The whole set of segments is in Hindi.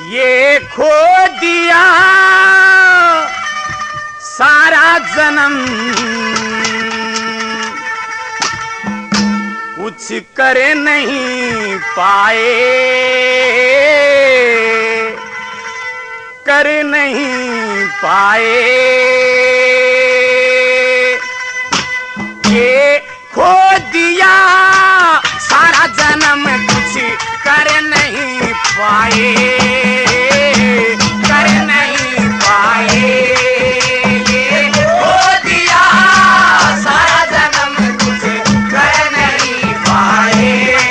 ये खो दिया सारा जन्म, कुछ कर नहीं पाए, कर नहीं पाए। ये खो दिया सारा जन्म, कुछ कर नहीं पाए, कर नहीं पाए। ये खो दिया सारा जन्म, कुछ कर नहीं पाए,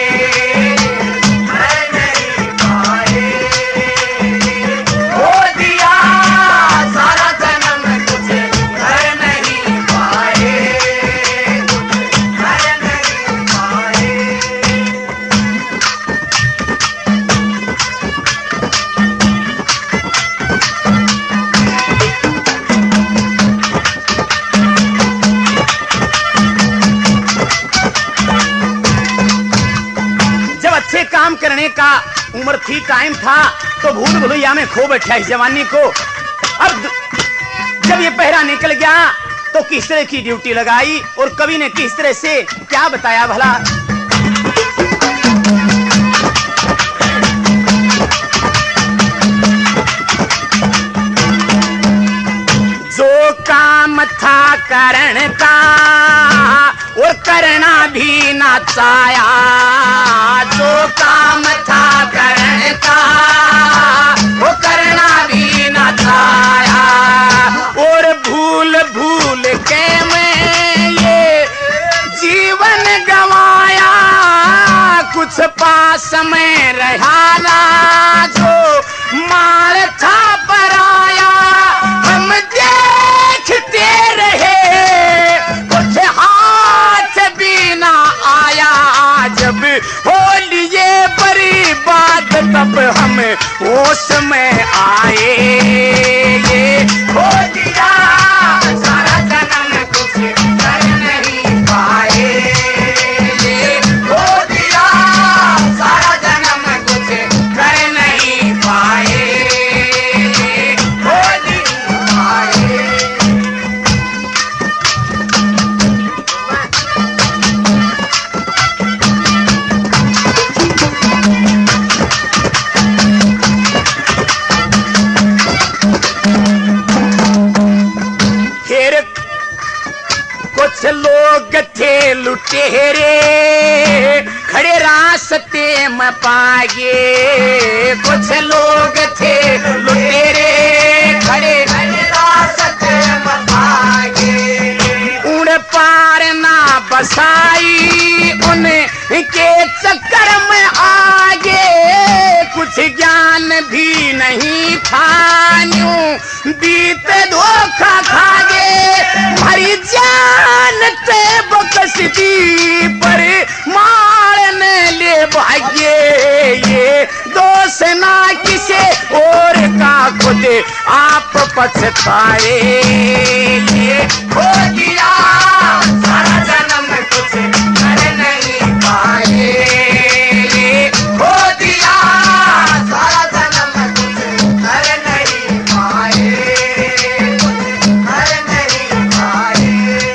कर नहीं पाए। खो दिया सारा जन्म, कुछ कर नहीं पाए, कर नहीं पाए। अच्छे काम करने का उम्र थी, टाइम था, तो भूल भुलैया में खो बैठा इस जवानी को। अब जब ये पहरा निकल गया तो किस तरह की ड्यूटी लगाई और कवि ने किस तरह से क्या बताया भला। जो काम था करण का और करना भी ना चाया, जो काम था करण का वो करना भी ना चाया। और भूल भूल के मैं ये जीवन गवाया, कुछ पास में रहा ना जो मार था पराया। हम देखते रहे कुछ हाथ भी ना आया, जब हो लिए बड़ी बात तब हम होश में आए। ये हो दिया सारा जन्म, कुछ कर नहीं पाए, ये हो दिया सारा जन्म, कुछ कर नहीं पाए, हो नहीं पाए। कुछ लोग थे लुटेरे खड़े रास्ते में पागे, कुछ लोग थे लुटेरे खड़े रास्ते में पागे। उड़ पार ना बसाई उनके चक्कर में आगे, कुछ ज्ञान भी नहीं था यूं बीते धोखा खागे। भरी जान ते बकसदी पर मारने ले भाग्ये, ये दोष ना किसे और का खुद आप पछताए। ये हो दिया सारा जन्म, कुछ कर नहीं पाए, ये हो दिया सारा जन्म, कुछ कर नहीं पाए, कुछ कर नहीं पाए।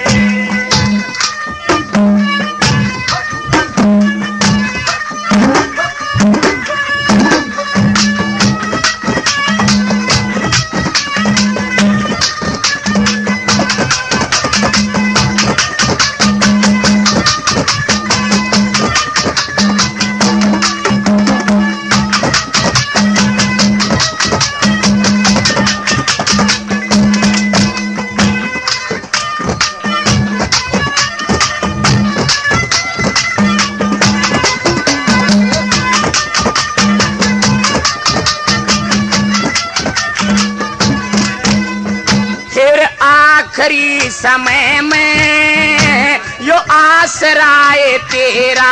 आखिरी समय में यो आसराए तेरा,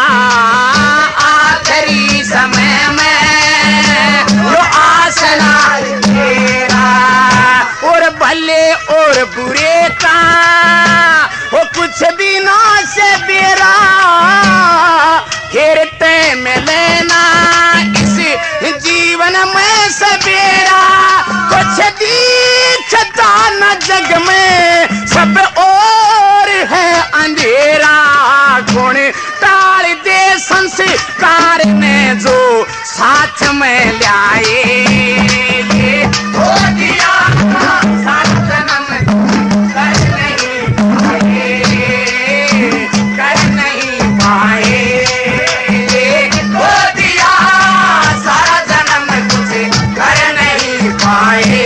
आखिरी समय में यो आसराए तेरा। और भले और बुरे का वो कुछ भी ना से बेरा, खेरते में लेना इस जीवन क्षण में सवेरा, कुछ दिखता न जग में, सब और है अंधेरा। गुण टाल दे संस्कार ने जो साथ में लाए, ये हो दिया सात जन्म कर नहीं पाए, कर नहीं पाए, ये हो दिया सारा जन्म कुछ कर नहीं पाए,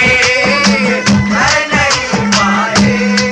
कर नहीं पाए।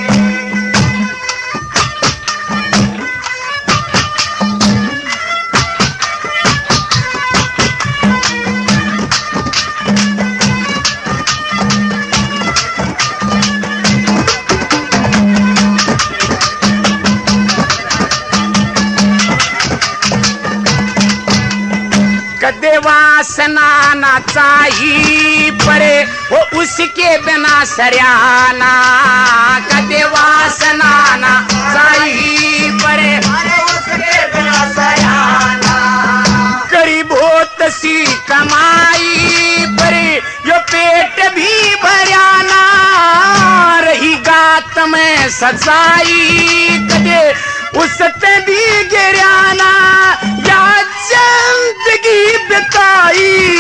कदे वासना ना चाहिए परे वो उसके बिना सरियाना, कदे वासना ना चाहिए परे उसके बिना सरियाना। करी बहुत सी कमाई परे यो पेट भी भरियाना, रही गात में सच्चाई कदे उसते भी गिराना, या जिंदगी बिताई